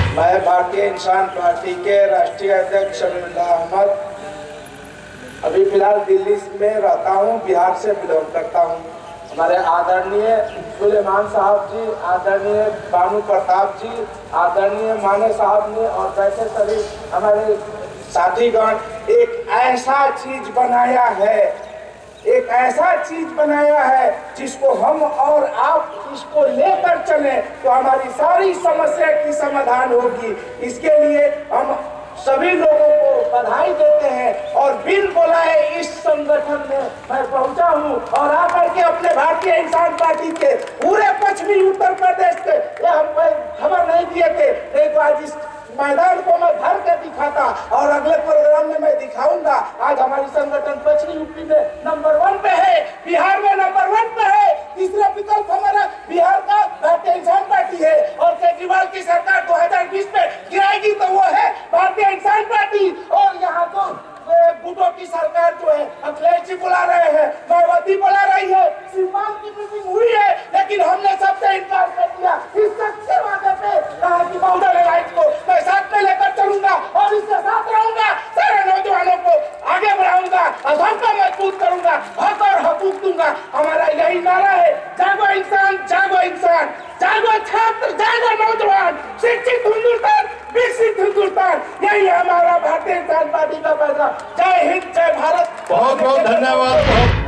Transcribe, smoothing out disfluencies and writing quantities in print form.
मैं भारतीय इंसान पार्टी के राष्ट्रीय अध्यक्ष शमीउल्लाह अहमद अभी फिलहाल दिल्ली में रहता हूँ, बिहार से बिलोंग करता हूँ। हमारे आदरणीय सुलेमान साहब जी, आदरणीय बानू प्रताप जी, आदरणीय माने साहब ने और वैसे सभी हमारे साथीगण एक ऐसा चीज बनाया है, एक ऐसा चीज बनाया है जिसको हम और आप इसको लेकर चले तो हमारी सारी समस्या की समाधान होगी। इसके लिए हम सभी लोगों को बधाई देते हैं और बिन बुलाए इस संगठन में मैं पहुंचा हूं और आकर के अपने भारतीय इंसान पार्टी के पूरे पश्चिमी उत्तर प्रदेश के ये हम खबर नहीं दिए थे, नहीं तो आज इस मैदान को मैं भर के दिखाता और अगले प्रोग्राम में मैं दिखाऊंगा। आज हमारी संगठन पश्चिमी यूपी में नंबर 1 पे है, बिहार में नंबर 1 पे है। तीसरा विकल्प हमारा बिहार का भारतीय इंसान पार्टी है और केजरीवाल की सरकार 2020 में गिराएगी तो वो है भारतीय इंसान पार्टी। और यहाँ तो गुटों की सरकार जो है अखिलेश जी बुला रहे हैं, मायावती बुला रही है, सीमांत की मीटिंग हुई है, लेकिन हमने सबसे इनकार कर दिया। इस सच्चे वादे पे कहा कि बहुदल एलायंस को मैं साथ में लेकर चलूंगा और इसके साथ रहूंगा, सारे नौजवानों को आगे बढ़ाऊंगा, अधम का मजबूत करूंगा, हक और हकूक दूंगा। हमारा यही नारा है, जागो इंसान, जागो इंसान, जागो छात्र, जागो नौजवान, शिक्षित हिंदुस्तान, विकसित हिंदुस्तान, यही हमारा भारतीय इंसान पार्टी का पैसा। जय हिंद, जय भारत। बहुत बहुत धन्यवाद।